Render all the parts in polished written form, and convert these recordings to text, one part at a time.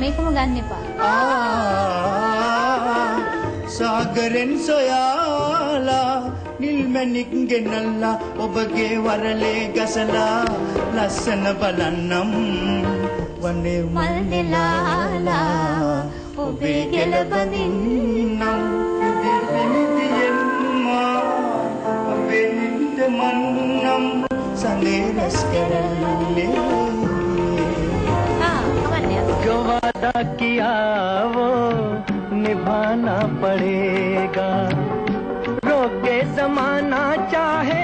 මේකම ගන්න එපා. සාගරෙන් සොයාලා නිල්මැණික් ගෙනල්ලා ඔබගේ වරලේ ගසලා ලස්සන බලන්නම් වනේ මල් නෙලාලා ඔබේ ගෙල බඳින්නම් ඔබේ නින්ද මන්නම් සඳේ රැස් කරන්නේ वादा किया वो निभाना पड़ेगा रोके ज़माना चाहे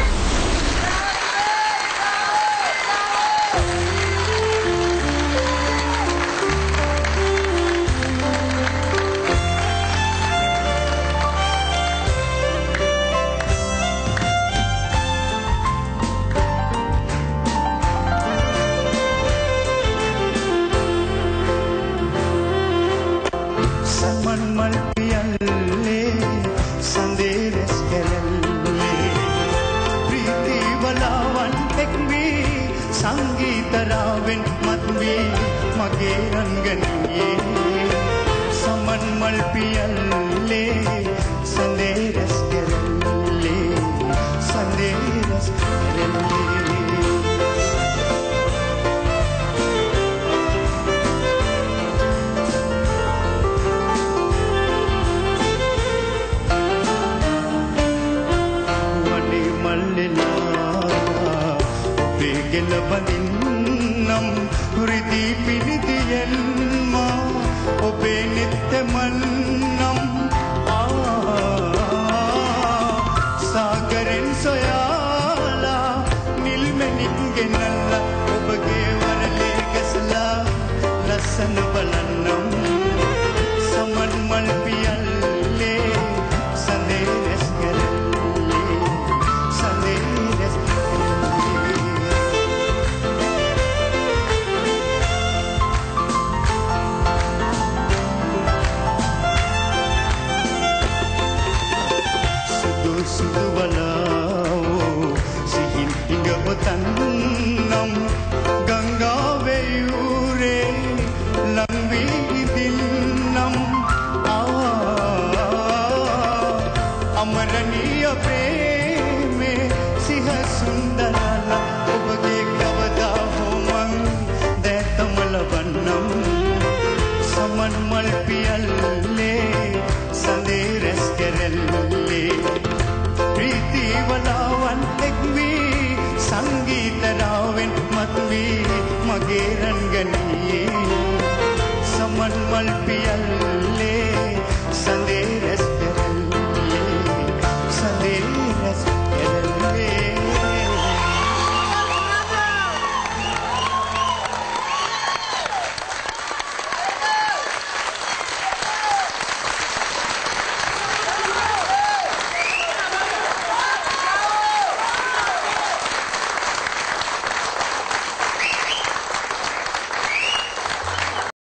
संगीतरावेन मत्वी मगे रंगनिये समन मल पियल्ले संदेरस करल्ले संदेरस करल्ले वने मल्लेला बेगल बंदिन्नम हृदि पिनिदियन्मा ओबे नित्य मन्नम सागरेन सोयाला निल्मनिक ගෙනල්ලා ඔබගේ වරලේ ගසලා ලස්සන බලන්නම් සමන් මල් පියල්ලේ සඳේ රැස් කරල්ලේ සඳේ රැස් සුදු බලාවෝ සිහින් හිඟවතන්නම් ගංගාවේ යූරේ ලං වී දින්නම් අමරණීය ප්‍රේමේ සිහ සුන්දරලා ඔබගේ කවදා හෝ මං දැතම ලබන්නම් සමන් මල් පියල්ලේ සඳේ රැස් කරල්ලේ प्रीति वलावन एग्वी संगीतरावेन मत्वी मगे रंगनिये समन मल पियल